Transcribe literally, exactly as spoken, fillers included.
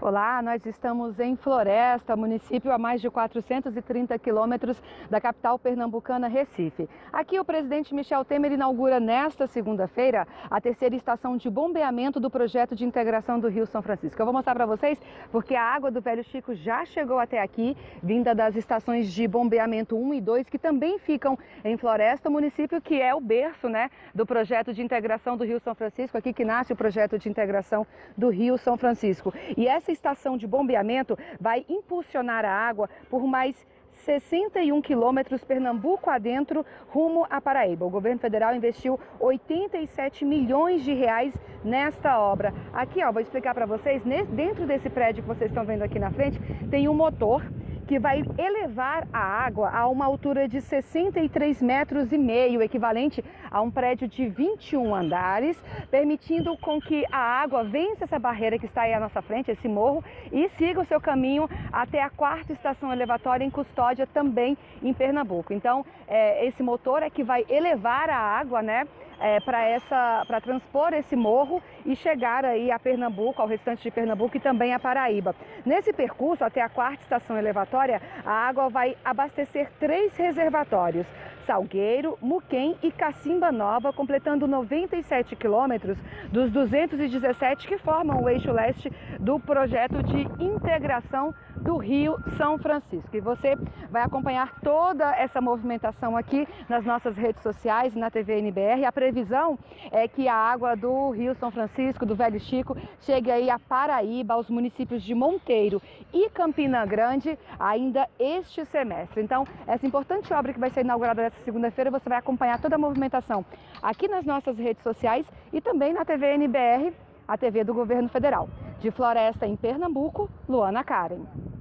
Olá, nós estamos em Floresta, município a mais de quatrocentos e trinta quilômetros da capital pernambucana, Recife. Aqui o presidente Michel Temer inaugura nesta segunda-feira a terceira estação de bombeamento do projeto de integração do Rio São Francisco. Eu vou mostrar para vocês porque a água do Velho Chico já chegou até aqui, vinda das estações de bombeamento um e dois, que também ficam em Floresta, município que é o berço, né, do projeto de integração do Rio São Francisco, aqui que nasce o projeto de integração do Rio São Francisco. E essa estação de bombeamento vai impulsionar a água por mais sessenta e um quilômetros Pernambuco adentro, rumo a Paraíba. O governo federal investiu oitenta e sete milhões de reais nesta obra. Aqui, ó, vou explicar para vocês, dentro desse prédio que vocês estão vendo aqui na frente, tem um motor que vai elevar a água a uma altura de sessenta e três metros e meio, equivalente a um prédio de vinte e um andares, permitindo com que a água vença essa barreira que está aí à nossa frente, esse morro, e siga o seu caminho até a quarta estação elevatória em Custódia, também em Pernambuco. Então, é, esse motor é que vai elevar a água, né, É, para essa, para transpor esse morro e chegar aí a Pernambuco, ao restante de Pernambuco e também a Paraíba. Nesse percurso, até a quarta estação elevatória, a água vai abastecer três reservatórios: Salgueiro, Muquem e Cacimba Nova, completando noventa e sete quilômetros dos duzentos e dezessete que formam o eixo leste do projeto de integração do Rio São Francisco. E você vai acompanhar toda essa movimentação aqui nas nossas redes sociais, na T V N B R. A previsão é que a água do Rio São Francisco, do Velho Chico, chegue aí a Paraíba, aos municípios de Monteiro e Campina Grande, ainda este semestre. Então, essa importante obra que vai ser inaugurada nesta segunda-feira, você vai acompanhar toda a movimentação aqui nas nossas redes sociais e também na T V N B R, a T V do Governo Federal. De Floresta, em Pernambuco, Luana Karen.